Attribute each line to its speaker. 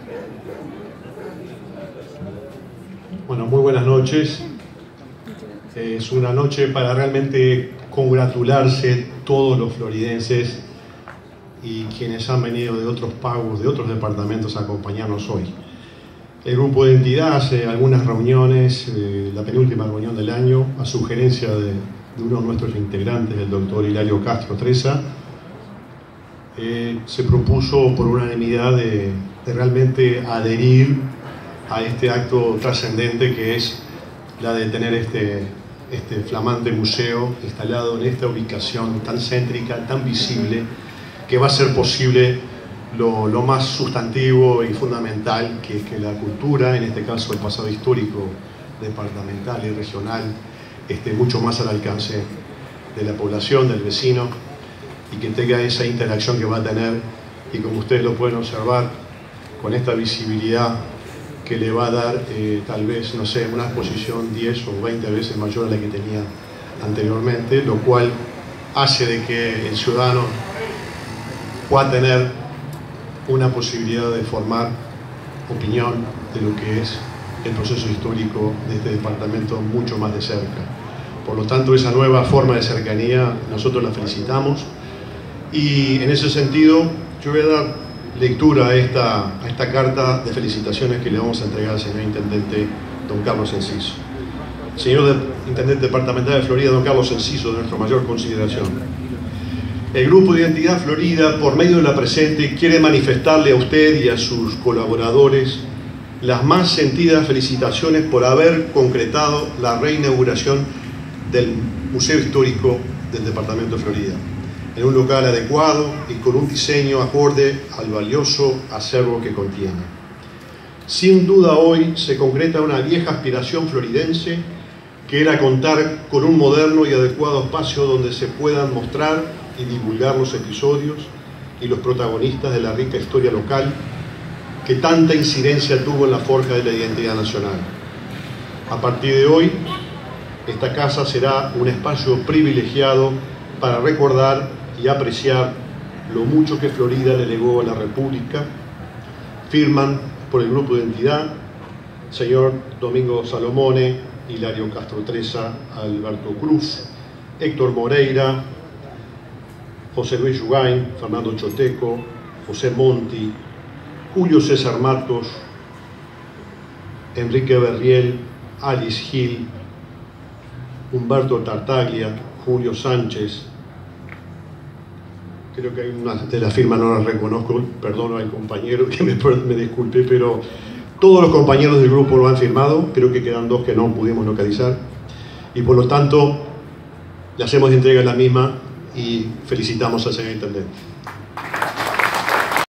Speaker 1: Bueno, muy buenas noches. Es una noche para realmente congratularse todos los floridenses y quienes han venido de otros pagos, de otros departamentos a acompañarnos hoy. El grupo de entidad hace algunas reuniones, la penúltima reunión del año, a sugerencia de uno de nuestros integrantes, el doctor Hilario Castro Treza, se propuso por unanimidad de realmente adherir a este acto trascendente que es la de tener este flamante museo instalado en esta ubicación tan céntrica, tan visible, que va a ser posible lo más sustantivo y fundamental, que es que la cultura, en este caso el pasado histórico departamental y regional, esté mucho más al alcance de la población, del vecino, y que tenga esa interacción que va a tener, y como ustedes lo pueden observar, con esta visibilidad que le va a dar tal vez, no sé, una exposición 10 o 20 veces mayor a la que tenía anteriormente, lo cual hace de que el ciudadano pueda tener una posibilidad de formar opinión de lo que es el proceso histórico de este departamento mucho más de cerca. Por lo tanto, esa nueva forma de cercanía nosotros la felicitamos, y en ese sentido yo voy a dar lectura a esta carta de felicitaciones que le vamos a entregar al señor Intendente don Carlos Enciso. Señor Intendente Departamental de Florida, don Carlos Enciso, de nuestra mayor consideración. El Grupo de Identidad Florida, por medio de la presente, quiere manifestarle a usted y a sus colaboradores las más sentidas felicitaciones por haber concretado la reinauguración del Museo Histórico del Departamento de Florida, en un local adecuado y con un diseño acorde al valioso acervo que contiene. Sin duda hoy se concreta una vieja aspiración floridense, que era contar con un moderno y adecuado espacio donde se puedan mostrar y divulgar los episodios y los protagonistas de la rica historia local que tanta incidencia tuvo en la forja de la identidad nacional. A partir de hoy, esta casa será un espacio privilegiado para recordar y apreciar lo mucho que Florida le legó a la República. Firman por el Grupo de Entidad señor Domingo Salomone, Hilario Castro Treza, Alberto Cruz, Héctor Moreira, José Luis Yugain, Fernando Choteco, José Monti, Julio César Matos, Enrique Berriel, Alice Gil, Humberto Tartaglia, Julio Sánchez. Creo que hay una de las firmas, no las reconozco, perdono al compañero que me disculpe, pero todos los compañeros del grupo lo han firmado. Creo que quedan dos que no pudimos localizar, y por lo tanto le hacemos entrega de la misma y felicitamos al señor Intendente.